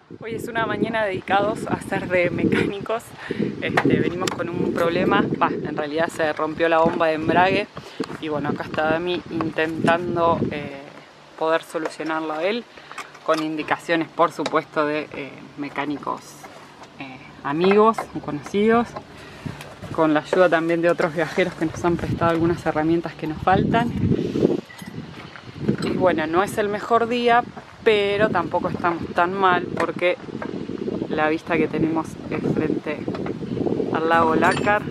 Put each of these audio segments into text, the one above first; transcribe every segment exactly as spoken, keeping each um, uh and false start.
Hoy es una mañana dedicados a ser de mecánicos. Este, venimos con un problema, bah, en realidad se rompió la bomba de embrague y bueno, acá está Dami intentando eh, poder solucionarlo a él, con indicaciones por supuesto de eh, mecánicos eh, amigos o conocidos, con la ayuda también de otros viajeros que nos han prestado algunas herramientas que nos faltan. Y bueno, no es el mejor día, pero tampoco estamos tan mal porque la vista que tenemos es frente al lago Lácar.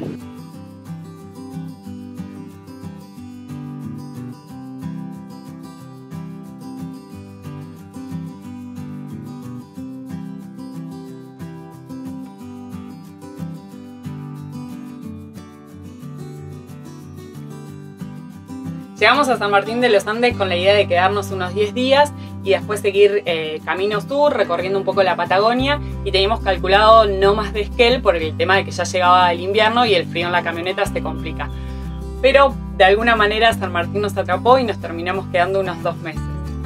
Llegamos a San Martín de los Andes con la idea de quedarnos unos diez días y después seguir eh, camino sur, recorriendo un poco la Patagonia, y teníamos calculado no más de Esquel por el tema de que ya llegaba el invierno y el frío en la camioneta se complica. Pero de alguna manera San Martín nos atrapó y nos terminamos quedando unos dos meses.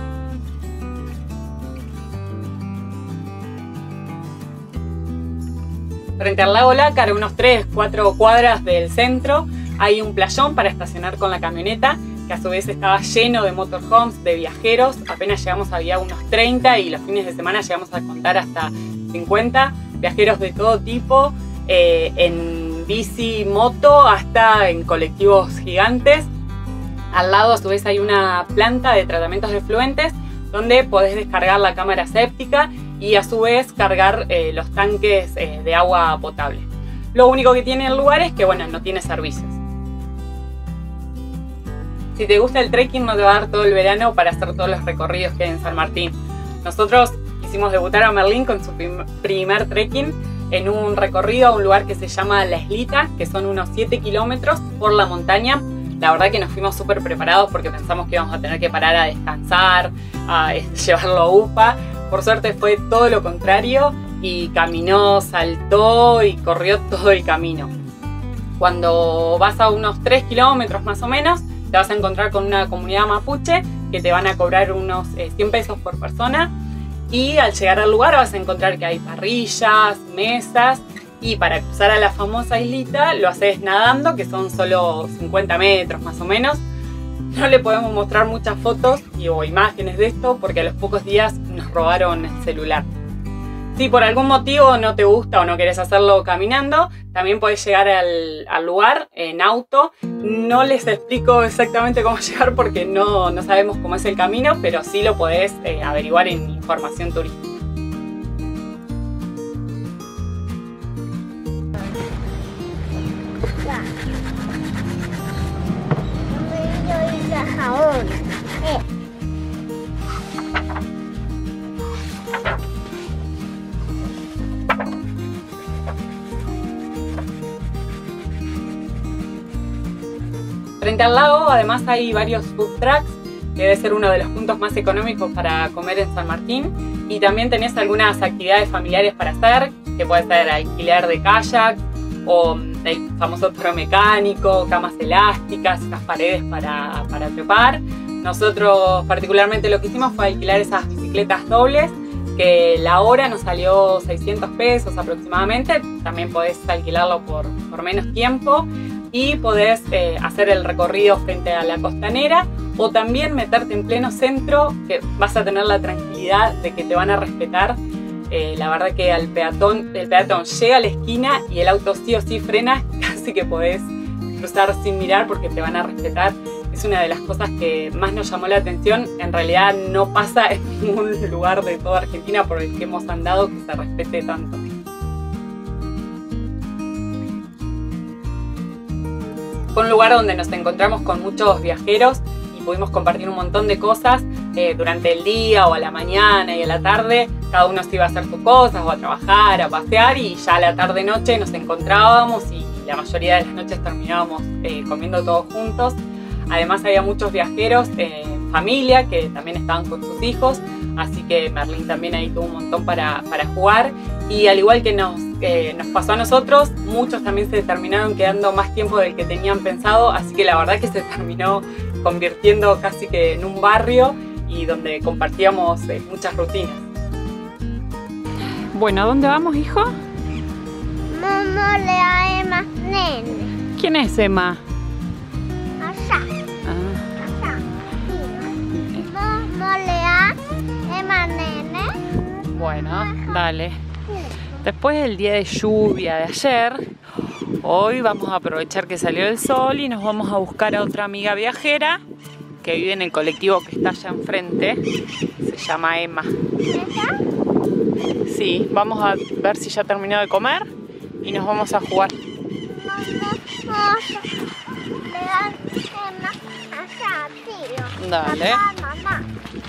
Frente al lago Lácar, a unos tres a cuatro cuadras del centro, hay un playón para estacionar con la camioneta, que a su vez estaba lleno de motorhomes, de viajeros. Apenas llegamos había unos treinta y los fines de semana llegamos a contar hasta cincuenta viajeros de todo tipo, eh, en bici, moto, hasta en colectivos gigantes. Al lado a su vez hay una planta de tratamientos de efluentes donde podés descargar la cámara séptica y a su vez cargar eh, los tanques eh, de agua potable. Lo único que tiene el lugar es que bueno, no tiene servicios. Si te gusta el trekking no te va a dar todo el verano para hacer todos los recorridos que hay en San Martín. Nosotros hicimos debutar a Merlín con su prim primer trekking en un recorrido a un lugar que se llama La Islita, que son unos siete kilómetros por la montaña. La verdad que nos fuimos súper preparados porque pensamos que íbamos a tener que parar a descansar, a llevarlo a UPA. Por suerte fue todo lo contrario y caminó, saltó y corrió todo el camino. Cuando vas a unos tres kilómetros más o menos, te vas a encontrar con una comunidad mapuche que te van a cobrar unos eh, cien pesos por persona, y al llegar al lugar vas a encontrar que hay parrillas, mesas, y para cruzar a la famosa islita lo haces nadando, que son solo cincuenta metros más o menos. No le podemos mostrar muchas fotos y, o imágenes de esto porque a los pocos días nos robaron el celular. Si por algún motivo no te gusta o no querés hacerlo caminando, también podés llegar al, al lugar en auto. No les explico exactamente cómo llegar porque no, no sabemos cómo es el camino, pero sí lo podés eh, averiguar en información turística. Frente al lago además hay varios food trucks, que debe ser uno de los puntos más económicos para comer en San Martín, y también tenés algunas actividades familiares para hacer, que puede ser alquiler de kayak o el famoso toro mecánico, camas elásticas, esas paredes para, para trepar. Nosotros particularmente lo que hicimos fue alquilar esas bicicletas dobles, que la hora nos salió seiscientos pesos aproximadamente. También podés alquilarlo por, por menos tiempo y podés eh, hacer el recorrido frente a la costanera, o también meterte en pleno centro, que vas a tener la tranquilidad de que te van a respetar. Eh, la verdad que al peatón, el peatón llega a la esquina y el auto sí o sí frena, casi que podés cruzar sin mirar porque te van a respetar. Es una de las cosas que más nos llamó la atención. En realidad no pasa en ningún lugar de toda Argentina por el que hemos andado que se respete tanto. Fue un lugar donde nos encontramos con muchos viajeros y pudimos compartir un montón de cosas eh, durante el día o a la mañana y a la tarde. Cada uno se iba a hacer sus cosas o a trabajar, a pasear, y ya a la tarde-noche nos encontrábamos y la mayoría de las noches terminábamos eh, comiendo todos juntos. Además había muchos viajeros en eh, familia que también estaban con sus hijos, así que Merlín también ahí tuvo un montón para, para jugar. Y al igual que nos, eh, nos pasó a nosotros, muchos también se terminaron quedando más tiempo del que tenían pensado, así que la verdad que se terminó convirtiendo casi que en un barrio y donde compartíamos eh, muchas rutinas. Bueno, ¿a dónde vamos, hijo? Mamá le a Emma nene. ¿Quién es Emma? Allá, Ah, allá. Mamá le a Emma nene. bueno, dale. Después del día de lluvia de ayer, hoy vamos a aprovechar que salió el sol y nos vamos a buscar a otra amiga viajera que vive en el colectivo que está allá enfrente. Se llama Emma. ¿Esa? Sí, vamos a ver si ya terminó de comer y nos vamos a jugar. Mamá, le a Emma allá, tío. Dale. Papá, mamá.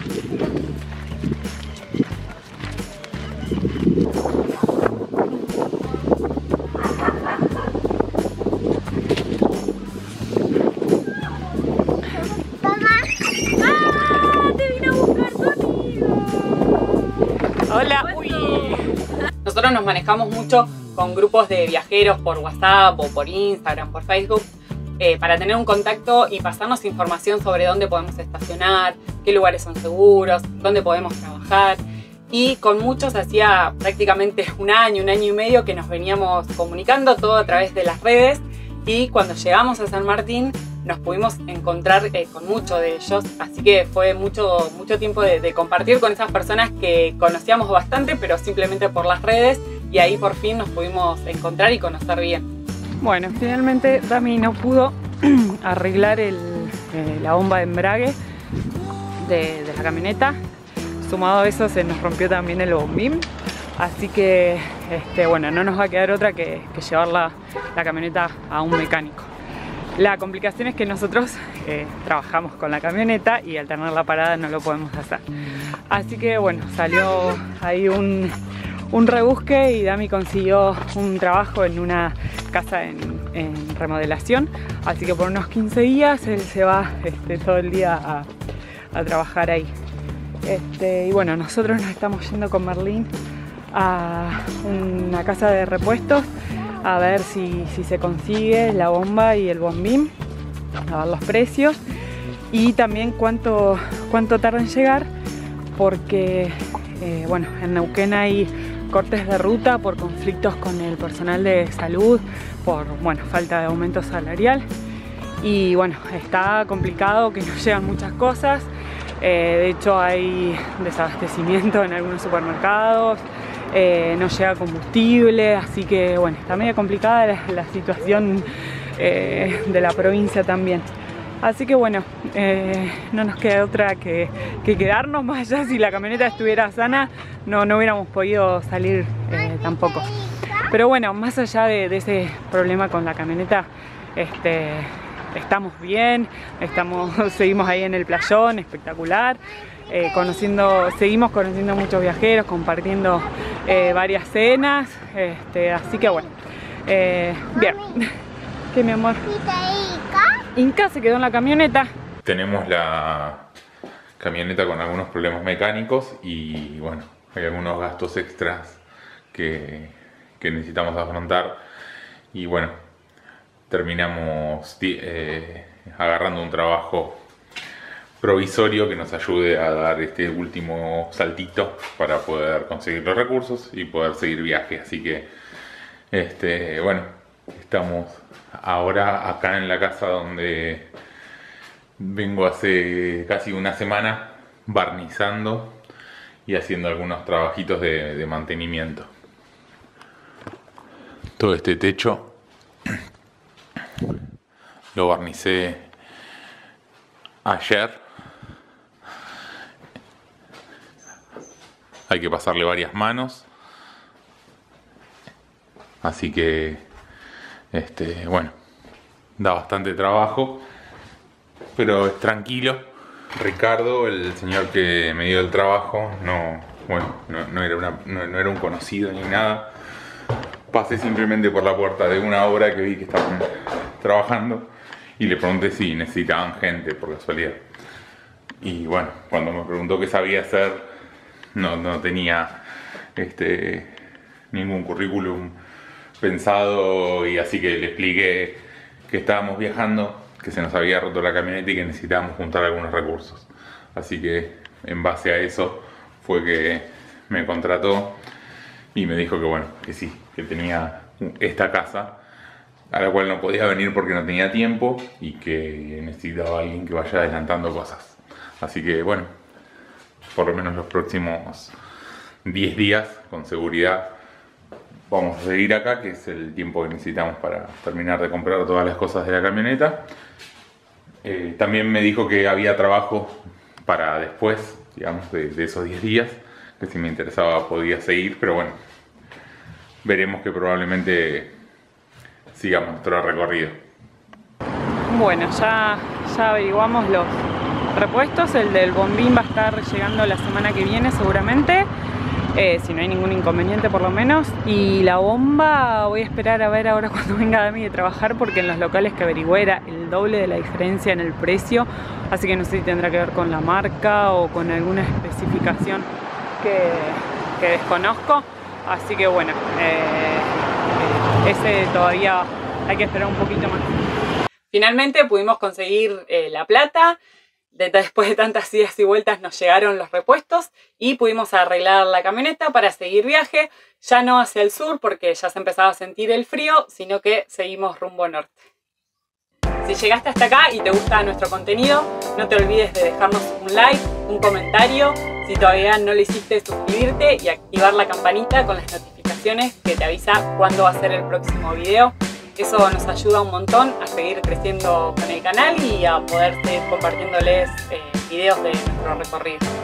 Hola, uy. Nosotros nos manejamos mucho con grupos de viajeros por WhatsApp o por Instagram, por Facebook, eh, para tener un contacto y pasarnos información sobre dónde podemos estacionar, qué lugares son seguros, dónde podemos trabajar. Y con muchos hacía prácticamente un año, un año y medio que nos veníamos comunicando todo a través de las redes, y cuando llegamos a San Martín nos pudimos encontrar eh, con muchos de ellos, así que fue mucho, mucho tiempo de, de compartir con esas personas que conocíamos bastante, pero simplemente por las redes, y ahí por fin nos pudimos encontrar y conocer bien. Bueno, finalmente Dami no pudo arreglar el, eh, la bomba de embrague de, de la camioneta. Sumado a eso se nos rompió también el bombín, así que este, bueno, no nos va a quedar otra que, que llevar la, la camioneta a un mecánico. La complicación es que nosotros eh, trabajamos con la camioneta y al tener la parada no lo podemos hacer. Así que bueno, salió ahí un, un rebusque y Dami consiguió un trabajo en una casa en, en remodelación. Así que por unos quince días él se va este, todo el día a, a trabajar ahí. Este, y bueno, nosotros nos estamos yendo con Merlín a una casa de repuestos a ver si, si se consigue la bomba y el bombín, a ver los precios y también cuánto, cuánto tarda en llegar, porque eh, bueno, en Neuquén hay cortes de ruta por conflictos con el personal de salud, por bueno, falta de aumento salarial, y bueno, está complicado que no llegan muchas cosas. Eh, de hecho hay desabastecimiento en algunos supermercados, eh, no llega combustible, así que bueno, está medio complicada la, la situación eh, de la provincia también. Así que bueno, eh, no nos queda otra que, que quedarnos, más allá si la camioneta estuviera sana, no, no hubiéramos podido salir eh, tampoco. Pero bueno, más allá de, de ese problema con la camioneta, este... estamos bien, estamos, seguimos ahí en el playón, espectacular, eh, conociendo, seguimos conociendo muchos viajeros, compartiendo eh, varias cenas, este, así que bueno, eh, bien. ¿Qué, mi amor? Inca se quedó en la camioneta. Tenemos la camioneta con algunos problemas mecánicos y bueno, hay algunos gastos extras que, que necesitamos afrontar y bueno, terminamos eh, agarrando un trabajo provisorio que nos ayude a dar este último saltito para poder conseguir los recursos y poder seguir viaje. Así que, este, bueno, estamos ahora acá en la casa donde vengo hace casi una semana barnizando y haciendo algunos trabajitos de, de mantenimiento. Todo este techo lo barnicé ayer. Hay que pasarle varias manos. Así que, este, bueno, da bastante trabajo, pero es tranquilo. Ricardo, el señor que me dio el trabajo, no, bueno, no, no era una, no, no era un conocido ni nada. Pasé simplemente por la puerta de una obra que vi que estaban trabajando y le pregunté si necesitaban gente por casualidad. Y bueno, cuando me preguntó qué sabía hacer, no, no tenía este, ningún currículum pensado, y así que le expliqué que estábamos viajando, que se nos había roto la camioneta y que necesitábamos juntar algunos recursos. Así que en base a eso fue que me contrató y me dijo que bueno, que sí, que tenía esta casa a la cual no podía venir porque no tenía tiempo y que necesitaba a alguien que vaya adelantando cosas. Así que bueno, por lo menos los próximos diez días con seguridad vamos a seguir acá, que es el tiempo que necesitamos para terminar de comprar todas las cosas de la camioneta. Eh, también me dijo que había trabajo para después, digamos, de, de esos diez días, que si me interesaba podía seguir, pero bueno, veremos que probablemente sigamos nuestro recorrido. Bueno, ya, ya averiguamos los repuestos. El del bombín va a estar llegando la semana que viene seguramente, eh, si no hay ningún inconveniente por lo menos. Y la bomba voy a esperar a ver ahora cuando venga Dami de trabajar, porque en los locales que averigüé era el doble de la diferencia en el precio, así que no sé si tendrá que ver con la marca o con alguna especificación que, que desconozco. Así que bueno, eh, ese todavía hay que esperar un poquito más. Finalmente pudimos conseguir eh, la plata. De, después de tantas idas y vueltas nos llegaron los repuestos y pudimos arreglar la camioneta para seguir viaje, ya no hacia el sur porque ya se empezaba a sentir el frío, sino que seguimos rumbo norte. Si llegaste hasta acá y te gusta nuestro contenido, no te olvides de dejarnos un like, un comentario, si todavía no lo hiciste, suscribirte y activar la campanita con las notificaciones que te avisa cuándo va a ser el próximo video. Eso nos ayuda un montón a seguir creciendo con el canal y a poder seguir compartiéndoles eh, videos de nuestro recorrido.